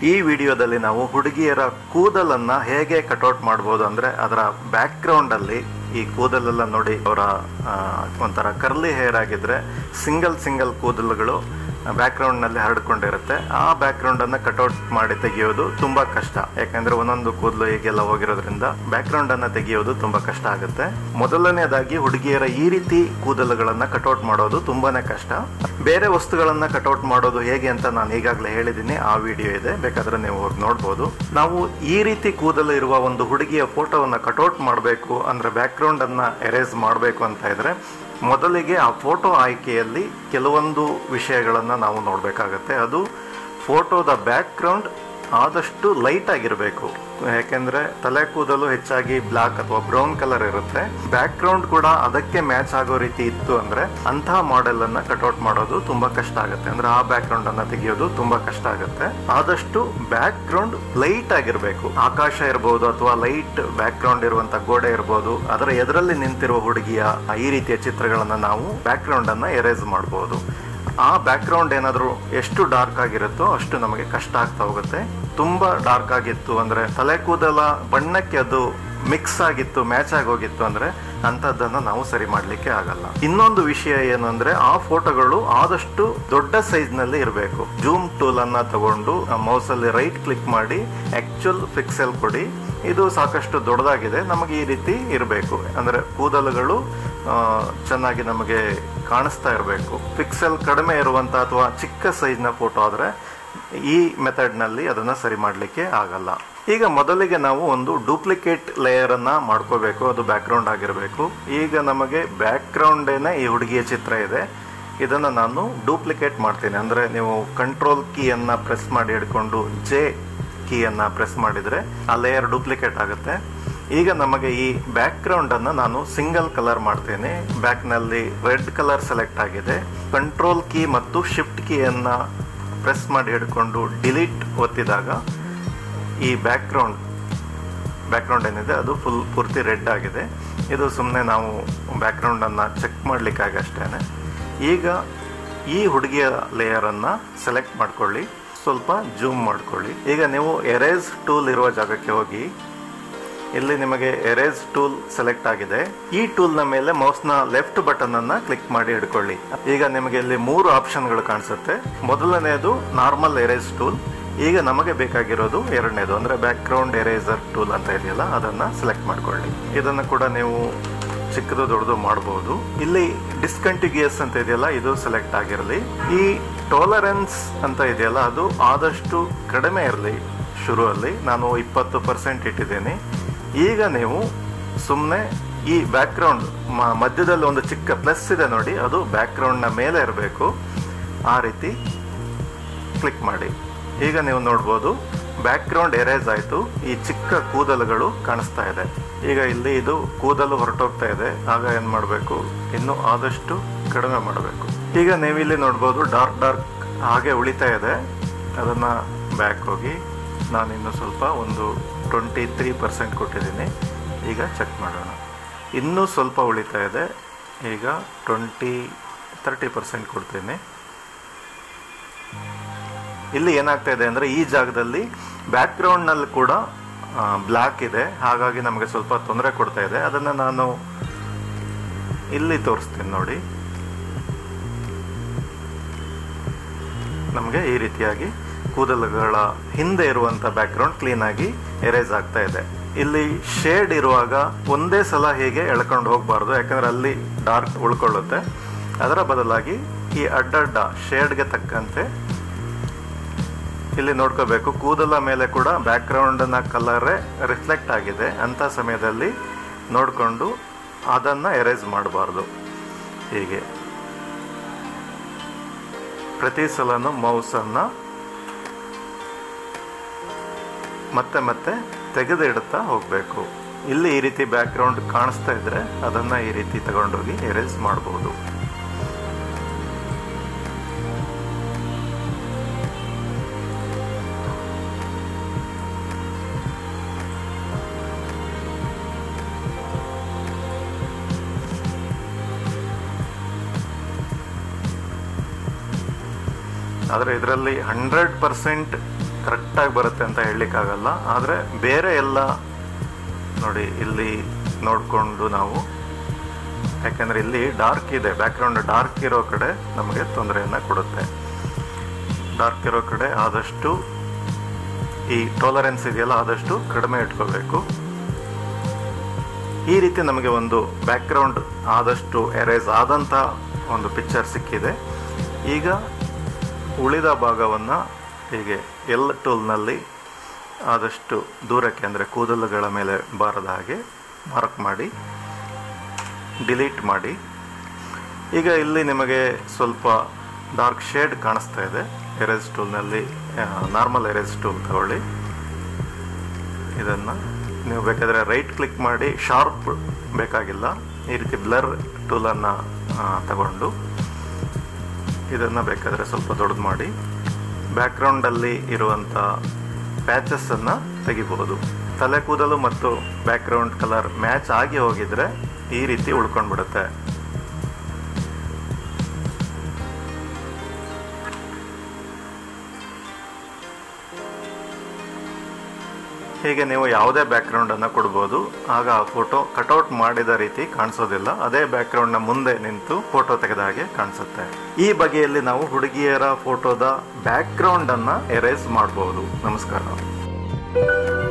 ಈ ವಿಡಿಯೋದಲ್ಲಿ ನಾವು ಹುಡುಗಿಯರ ಕೂದಲನ್ನ ಹೇಗೆ ಕಟ್ಔಟ್ ಮಾಡಬಹುದು ಅಂದ್ರೆ ಅದರ ಬ್ಯಾಕ್ ಗ್ರೌಂಡ್ ಅಲ್ಲಿ ಈ ಕೂದಲೆಲ್ಲ ನೋಡಿ ಅವರ ಒಂಥರ ಕರ್ಲಿ ಹೇರ್ ಆಗಿದ್ರೆ ಸಿಂಗಲ್ ಕೂದಲುಗಳು ಬ್ಯಾಕ್ ಗ್ರೌಂಡ್ ನಲ್ಲಿ ಹರಡಿಕೊಂಡಿರುತ್ತೆ. ಆ ಬ್ಯಾಕ್ ಗ್ರೌಂಡ್ ಅನ್ನ ಕಟ್ಔಟ್ ಮಾಡಿ ತೆಗೆಯೋದು ತುಂಬಾ ಕಷ್ಟ, ಯಾಕಂದ್ರೆ ಒಂದೊಂದು ಕೂದಲು ಹೀಗೆಲ್ಲ ಹೋಗಿರೋದ್ರಿಂದ ಬ್ಯಾಕ್ ಗ್ರೌಂಡ್ ಅನ್ನ ತೆಗೆಯೋದು ತುಂಬಾ ಕಷ್ಟ ಆಗುತ್ತೆ. ಮೊದಲನೇದಾಗಿ ಹುಡುಗಿಯರ ಈ ರೀತಿ ಕೂದಲುಗಳನ್ನ ಕಟ್ಔಟ್ ಮಾಡೋದು ತುಂಬಾನೇ ಕಷ್ಟ. ಬೇರೆ ವಸ್ತುಗಳನ್ನ ಕಟ್ಔಟ್ ಮಾಡೋದು ಹೇಗೆ ಅಂತ ನಾನು ಈಗಾಗಲೇ ಹೇಳಿದ್ದೀನಿ, ಆ ವಿಡಿಯೋ ಇದೆ, ಬೇಕಾದ್ರೆ ನೀವು ಹೋಗಿ ನೋಡ್ಬೋದು. ನಾವು ಈ ರೀತಿ ಕೂದಲು ಇರುವ ಒಂದು ಹುಡುಗಿಯ ಫೋಟೋವನ್ನ ಕಟ್ಔಟ್ ಮಾಡಬೇಕು ಅಂದ್ರೆ ಬ್ಯಾಕ್ ಗ್ರೌಂಡ್ ಅನ್ನ ಎರೇಸ್ ಮಾಡಬೇಕು ಅಂತ ಇದ್ರೆ ಮೊದಲಿಗೆ ಆ ಫೋಟೋ ಆಯ್ಕೆಯಲ್ಲಿ ಕೆಲವೊಂದು ವಿಷಯಗಳನ್ನು ನಾವು ನೋಡಬೇಕಾಗತ್ತೆ. ಅದು ಫೋಟೋದ ಬ್ಯಾಕ್ ಗ್ರೌಂಡ್ ಆದಷ್ಟು ಲೈಟ್ ಆಗಿರಬೇಕು, ಯಾಕೆಂದ್ರೆ ತಲೆ ಕೂದಲು ಹೆಚ್ಚಾಗಿ ಬ್ಲಾಕ್ ಅಥವಾ ಬ್ರೌನ್ ಕಲರ್ ಇರುತ್ತೆ. ಬ್ಯಾಕ್ ಗ್ರೌಂಡ್ ಕೂಡ ಅದಕ್ಕೆ ಮ್ಯಾಚ್ ಆಗೋ ರೀತಿ ಇತ್ತು ಅಂದ್ರೆ ಅಂತಹ ಮಾಡೆಲ್ ಅನ್ನ ಕಟ್ಔಟ್ ಮಾಡೋದು ತುಂಬಾ ಕಷ್ಟ ಆಗುತ್ತೆ. ಅಂದ್ರೆ ಆ ಬ್ಯಾಕ್ ಗ್ರೌಂಡ್ ಅನ್ನ ತೆಗೆಯೋದು ತುಂಬಾ ಕಷ್ಟ ಆಗುತ್ತೆ. ಆದಷ್ಟು ಬ್ಯಾಕ್ ಗ್ರೌಂಡ್ ಲೈಟ್ ಆಗಿರ್ಬೇಕು. ಆಕಾಶ ಇರಬಹುದು ಅಥವಾ ಲೈಟ್ ಬ್ಯಾಕ್ ಗ್ರೌಂಡ್ ಇರುವಂತ ಗೋಡೆ ಇರಬಹುದು, ಅದರ ಎದುರಲ್ಲಿ ನಿಂತಿರುವ ಹುಡುಗಿಯ ಈ ರೀತಿಯ ಚಿತ್ರಗಳನ್ನ ನಾವು ಬ್ಯಾಕ್ ಗ್ರೌಂಡ್ ಅನ್ನ ಎರೇಸ್ ಮಾಡಬಹುದು. ಆ ಬ್ಯಾಕ್ ಗ್ರೌಂಡ್ ಏನಾದರೂ ಎಷ್ಟು ಡಾರ್ಕ್ ಆಗಿರುತ್ತೋ ಅಷ್ಟು ನಮಗೆ ಕಷ್ಟ ಆಗ್ತಾ ಹೋಗುತ್ತೆ. ತುಂಬಾ ಡಾರ್ಕ್ ಆಗಿತ್ತು ಅಂದ್ರೆ ತಲೆ ಕೂದಲ ಬಣ್ಣಕ್ಕೆ ಅದು ಮಿಕ್ಸ್ ಆಗಿತ್ತು, ಮ್ಯಾಚ್ ಆಗೋಗಿತ್ತು ಅಂದ್ರೆ ಅಂತದನ್ನ ನಾವು ಸರಿ ಮಾಡ್ಲಿಕ್ಕೆ ಆಗಲ್ಲ. ಇನ್ನೊಂದು ವಿಷಯ ಏನು ಅಂದ್ರೆ ಆ ಫೋಟೋಗಳು ಆದಷ್ಟು ದೊಡ್ಡ ಸೈಜ್ ನಲ್ಲಿ ಇರಬೇಕು. ಜೂಮ್ ಟೂಲ್ ಅನ್ನ ತಗೊಂಡು ಮೌಸ್ ಅಲ್ಲಿ ರೈಟ್ ಕ್ಲಿಕ್ ಮಾಡಿ ಆಕ್ಚುಯಲ್ ಪಿಕ್ಸೆಲ್ ಕೊಡಿ. ಇದು ಸಾಕಷ್ಟು ದೊಡ್ಡದಾಗಿದೆ, ನಮಗೆ ಈ ರೀತಿ ಇರಬೇಕು. ಅಂದ್ರೆ ಕೂದಲುಗಳು ಚೆನ್ನಾಗಿ ನಮಗೆ ಕಾಣಿಸ್ತಾ ಇರಬೇಕು. ಪಿಕ್ಸೆಲ್ ಕಡಿಮೆ ಇರುವಂತ ಅಥವಾ ಚಿಕ್ಕ ಸೈಜ್ ನ ಫೋಟೋ ಆದ್ರೆ ಈ ಮೆಥಡ್ ನಲ್ಲಿ ಅದನ್ನ ಸರಿ ಮಾಡ್ಲಿಕ್ಕೆ ಆಗಲ್ಲ. ಈಗ ಮೊದಲಿಗೆ ನಾವು ಒಂದು ಡೂಪ್ಲಿಕೇಟ್ ಲೇಯರ್ ಅನ್ನ ಮಾಡ್ಕೋಬೇಕು, ಅದು ಬ್ಯಾಕ್ ಗ್ರೌಂಡ್ ಆಗಿರಬೇಕು. ಈಗ ನಮಗೆ ಬ್ಯಾಕ್ ಗ್ರೌಂಡ್ ಏನೇ ಈ ಹುಡುಗಿಯ ಚಿತ್ರ ಇದೆ, ಇದನ್ನ ನಾನು ಡೂಪ್ಲಿಕೇಟ್ ಮಾಡ್ತೀನಿ. ಅಂದ್ರೆ ನೀವು ಕಂಟ್ರೋಲ್ ಕೀಯನ್ನ ಪ್ರೆಸ್ ಮಾಡಿ ಹಿಡ್ಕೊಂಡು ಜೆ ಕೀಯನ್ನ ಪ್ರೆಸ್ ಮಾಡಿದ್ರೆ ಆ ಲೇಯರ್ ಡೂಪ್ಲಿಕೇಟ್ ಆಗುತ್ತೆ. ಈಗ ನಮಗೆ ಈ ಬ್ಯಾಕ್ ಗ್ರೌಂಡ್ ಅನ್ನ ನಾನು ಸಿಂಗಲ್ ಕಲರ್ ಮಾಡ್ತೇನೆ. ಬ್ಯಾಕ್ ನಲ್ಲಿ ರೆಡ್ ಕಲರ್ ಸೆಲೆಕ್ಟ್ ಆಗಿದೆ. ಕಂಟ್ರೋಲ್ ಕೀ ಮತ್ತು ಶಿಫ್ಟ್ ಕೀಯನ್ನ ಪ್ರೆಸ್ ಮಾಡಿ ಹಿಡ್ಕೊಂಡು ಡಿಲೀಟ್ ಒತ್ತಿದಾಗ ಈ ಬ್ಯಾಕ್ ಗ್ರೌಂಡ್ ಏನಿದೆ ಅದು ಪೂರ್ತಿ ರೆಡ್ ಆಗಿದೆ. ಇದು ಸುಮ್ಮನೆ ನಾವು ಬ್ಯಾಕ್ ಗ್ರೌಂಡ್ ಅನ್ನ ಚೆಕ್ ಮಾಡ್ಲಿಕ್ಕಾಗಿ ಅಷ್ಟೇನೆ. ಈಗ ಈ ಹುಡುಗಿಯ ಲೇಯರ್ ಅನ್ನ ಸೆಲೆಕ್ಟ್ ಮಾಡ್ಕೊಳ್ಳಿ, ಸ್ವಲ್ಪ ಜೂಮ್ ಮಾಡ್ಕೊಳ್ಳಿ. ಈಗ ನೀವು ಎರೇಸ್ ಟೂಲ್ ಇರುವ ಜಾಗಕ್ಕೆ ಹೋಗಿ, ಇಲ್ಲಿ ನಿಮಗೆ ಎರೇಸ್ ಟೂಲ್ ಸೆಲೆಕ್ಟ್ ಆಗಿದೆ. ಈ ಟೂಲ್ ನ ಮೇಲೆ ಮೌಸ್ ನ ಲೆಫ್ಟ್ ಬಟನ್ ಅನ್ನ ಕ್ಲಿಕ್ ಮಾಡಿ ಹಿಡ್ಕೊಳ್ಳಿ. ಈಗ ನಿಮಗೆ ಇಲ್ಲಿ 3 ಆಪ್ಷನ್ಗಳು ಕಾಣಿಸುತ್ತೆ. ಮೊದಲನೇದು ನಾರ್ಮಲ್ ಎರೇಸ್ ಟೂಲ್. ಈಗ ನಮಗೆ ಬೇಕಾಗಿರೋದು ಎರಡನೇದು ಅಂದ್ರೆ ಬ್ಯಾಕ್ ಗ್ರೌಂಡ್ ಎರೇಸರ್ ಟೂಲ್ ಅಂತ ಇದೆಯಲ್ಲ, ಅದನ್ನ ಸೆಲೆಕ್ಟ್ ಮಾಡ್ಕೊಳ್ಳಿ. ಇದನ್ನ ಕೂಡ ನೀವು ಚಿಕ್ಕದು ದೊಡ್ಡದು ಮಾಡಬಹುದು. ಇಲ್ಲಿ ಡಿಸ್ಕಂಟಿನ್ಯೂಯಸ್ ಅಂತ ಇದೆಯಲ್ಲ, ಇದು ಸೆಲೆಕ್ಟ್ ಆಗಿರಲಿ. ಈ ಟಾಲರೆನ್ಸ್ ಅಂತ ಇದೆಯಲ್ಲ, ಅದು ಆದಷ್ಟು ಕಡಿಮೆ ಇರಲಿ. ಶುರುವಲ್ಲಿ ನಾನು 20% ಇಟ್ಟಿದ್ದೀನಿ. ಈಗ ನೀವು ಸುಮ್ಮನೆ ಈ ಬ್ಯಾಕ್ ಗ್ರೌಂಡ್ ಮಧ್ಯದಲ್ಲಿ ಒಂದು ಚಿಕ್ಕ ಪ್ಲಸ್ ಇದೆ ನೋಡಿ, ಅದು ಬ್ಯಾಕ್ ಗ್ರೌಂಡ್ ನ ಮೇಲೆ ಇರಬೇಕು. ಆ ರೀತಿ ಕ್ಲಿಕ್ ಮಾಡಿ. ಈಗ ನೀವು ನೋಡ್ಬೋದು ಬ್ಯಾಕ್ ಗ್ರೌಂಡ್ ಎರೇಸ್ ಆಯ್ತು. ಈ ಚಿಕ್ಕ ಕೂದಲುಗಳು ಕಾಣಿಸ್ತಾ ಇದೆ. ಈಗ ಇಲ್ಲಿ ಇದು ಕೂದಲು ಹೊರಟೋಗ್ತಾ ಇದೆ. ಆಗ ಏನ್ ಮಾಡಬೇಕು, ಇನ್ನು ಆದಷ್ಟು ಕಡಿಮೆ ಮಾಡಬೇಕು. ಈಗ ನೀವು ಇಲ್ಲಿ ನೋಡ್ಬೋದು ಡಾರ್ಕ್ ಹಾಗೆ ಉಳಿತಾ ಇದೆ. ಅದನ್ನ ಬ್ಯಾಕ್ ಹೋಗಿ ನಾನು ಇನ್ನು ಸ್ವಲ್ಪ ಒಂದು 23% ಕೊಟ್ಟಿದ್ದೀನಿ. ಈಗ ಚೆಕ್ ಮಾಡೋಣ. ಇನ್ನೂ ಸ್ವಲ್ಪ ಉಳಿತಾ ಇದೆ. ಈಗ 30% ಕೊಡ್ತೀನಿ. ಇಲ್ಲಿ ಏನಾಗ್ತಾ ಇದೆ ಅಂದ್ರೆ ಈ ಜಾಗದಲ್ಲಿ ಬ್ಯಾಕ್ ಗ್ರೌಂಡ್ ನಲ್ಲಿ ಕೂಡ ಬ್ಲಾಕ್ ಇದೆ, ಹಾಗಾಗಿ ನಮಗೆ ಸ್ವಲ್ಪ ತೊಂದರೆ ಕೊಡ್ತಾ ಇದೆ. ಅದನ್ನ ನಾನು ಇಲ್ಲಿ ತೋರಿಸ್ತೀನಿ ನೋಡಿ. ನಮಗೆ ಈ ರೀತಿಯಾಗಿ ಕೂದಲುಗಳ ಹಿಂದೆ ಇರುವಂತ ಬ್ಯಾಕ್ ಗ್ರೌಂಡ್ ಕ್ಲೀನ್ ಆಗಿ ಎರೇಸ್ ಆಗ್ತಾ ಇದೆ. ಇಲ್ಲಿ ಶೇಡ್ ಇರುವಾಗ ಒಂದೇ ಸಲ ಹೀಗೆ ಎಳ್ಕೊಂಡು ಹೋಗಬಾರ್ದು, ಯಾಕಂದ್ರೆ ಅಲ್ಲಿ ಡಾರ್ಕ್ ಉಳ್ಕೊಳ್ಳುತ್ತೆ. ಅದರ ಬದಲಾಗಿ ಈ ಅಡ್ಡಡ್ಡ ಶೇಡ್ಗೆ ತಕ್ಕಂತೆ ಇಲ್ಲಿ ನೋಡ್ಕೋಬೇಕು. ಕೂದಲ ಮೇಲೆ ಕೂಡ ಬ್ಯಾಕ್ ಗ್ರೌಂಡ್ ನ ಕಲರ್ ರಿಫ್ಲೆಕ್ಟ್ ಆಗಿದೆ ಅಂತ ಸಮಯದಲ್ಲಿ ನೋಡಿಕೊಂಡು ಅದನ್ನ ಎರೇಸ್ ಮಾಡಬಾರ್ದು. ಹೀಗೆ ಪ್ರತಿ ಸಲನು ಮೌಸ್ ಅನ್ನ ಮತ್ತೆ ತೆಗೆದು ಇಡುತ್ತಾ ಹೋಗ್ಬೇಕು. ಇಲ್ಲಿ ಈ ರೀತಿ ಬ್ಯಾಕ್ ಗ್ರೌಂಡ್ ಕಾಣಿಸ್ತಾ ಇದ್ರೆ ಅದನ್ನ ಈ ರೀತಿ ತಗೊಂಡೋಗಿ ಎರೇಸ್ ಮಾಡಬಹುದು. ಆದರೆ ಇದರಲ್ಲಿ 100% ಕರೆಕ್ಟಾಗಿ ಬರುತ್ತೆ ಅಂತ ಹೇಳಲಿಕ್ಕಾಗಲ್ಲ. ಆದರೆ ಬೇರೆ ಎಲ್ಲ ನೋಡಿ ಇಲ್ಲಿ ನೋಡಿಕೊಂಡು ನಾವು, ಯಾಕೆಂದರೆ ಇಲ್ಲಿ ಡಾರ್ಕ್ ಇದೆ, ಬ್ಯಾಕ್ಗ್ರೌಂಡ್ ಡಾರ್ಕ್ ಇರೋ ಕಡೆ ನಮಗೆ ತೊಂದರೆಯನ್ನು ಕೊಡುತ್ತೆ. ಡಾರ್ಕ್ ಇರೋ ಕಡೆ ಆದಷ್ಟು ಈ ಟಾಲರೆನ್ಸ್ ಇದೆಯಲ್ಲ ಆದಷ್ಟು ಕಡಿಮೆ ಇಟ್ಕೋಬೇಕು. ಈ ರೀತಿ ನಮಗೆ ಒಂದು ಬ್ಯಾಕ್ಗ್ರೌಂಡ್ ಆದಷ್ಟು ಎರೇಸ್ ಆದಂಥ ಒಂದು ಪಿಕ್ಚರ್ ಸಿಕ್ಕಿದೆ. ಈಗ ಉಳಿದ ಭಾಗವನ್ನು ಹೀಗೆ ಎಲ್ ಟೂಲ್ನಲ್ಲಿ ಆದಷ್ಟು ದೂರಕ್ಕೆ, ಅಂದರೆ ಕೂದಲುಗಳ ಮೇಲೆ ಬಾರದ ಹಾಗೆ ಮಾರ್ಕ್ ಮಾಡಿ ಡಿಲೀಟ್ ಮಾಡಿ. ಈಗ ಇಲ್ಲಿ ನಿಮಗೆ ಸ್ವಲ್ಪ ಡಾರ್ಕ್ ಶೇಡ್ ಕಾಣಿಸ್ತಾ ಇದೆ. ಎರೇಸ್ ಟೂಲ್ನಲ್ಲಿ ನಾರ್ಮಲ್ ಎರೇಸ್ ಟೂಲ್ ತಗೊಳ್ಳಿ. ಇದನ್ನು ನೀವು ಬೇಕಾದರೆ ರೈಟ್ ಕ್ಲಿಕ್ ಮಾಡಿ, ಶಾರ್ಪ್ ಬೇಕಾಗಿಲ್ಲ, ಈ ರೀತಿ ಬ್ಲರ್ ಟೂಲನ್ನು ತಗೊಂಡು ಇದನ್ನು ಬೇಕಾದರೆ ಸ್ವಲ್ಪ ದೊಡ್ಡದು ಮಾಡಿ ಬ್ಯಾಕ್ಗ್ರೌಂಡಲ್ಲಿ ಇರುವಂಥ ಪ್ಯಾಚಸ್ಸನ್ನು ತೆಗಿಬಹುದು. ತಲೆ ಕೂದಲು ಮತ್ತು ಬ್ಯಾಕ್ಗ್ರೌಂಡ್ ಕಲರ್ ಮ್ಯಾಚ್ ಆಗಿ ಹೋಗಿದರೆ ಈ ರೀತಿ ಉಳ್ಕೊಂಡ್ಬಿಡುತ್ತೆ. ಹೀಗೆ ನೀವು ಯಾವುದೇ ಬ್ಯಾಕ್ಗ್ರೌಂಡನ್ನು ಕೊಡ್ಬೋದು. ಆಗ ಆ ಫೋಟೋ ಕಟೌಟ್ ಮಾಡಿದ ರೀತಿ ಕಾಣಿಸೋದಿಲ್ಲ, ಅದೇ ಬ್ಯಾಕ್ಗ್ರೌಂಡ್ನ ಮುಂದೆ ನಿಂತು ಫೋಟೋ ತೆಗೆದ ಹಾಗೆ ಕಾಣಿಸುತ್ತೆ. ಈ ಬಗೆಯಲ್ಲಿ ನಾವು ಹುಡುಗಿಯರ ಫೋಟೋದ ಬ್ಯಾಕ್ಗ್ರೌಂಡನ್ನು ಎರೇಸ್ ಮಾಡಬಹುದು. ನಮಸ್ಕಾರ.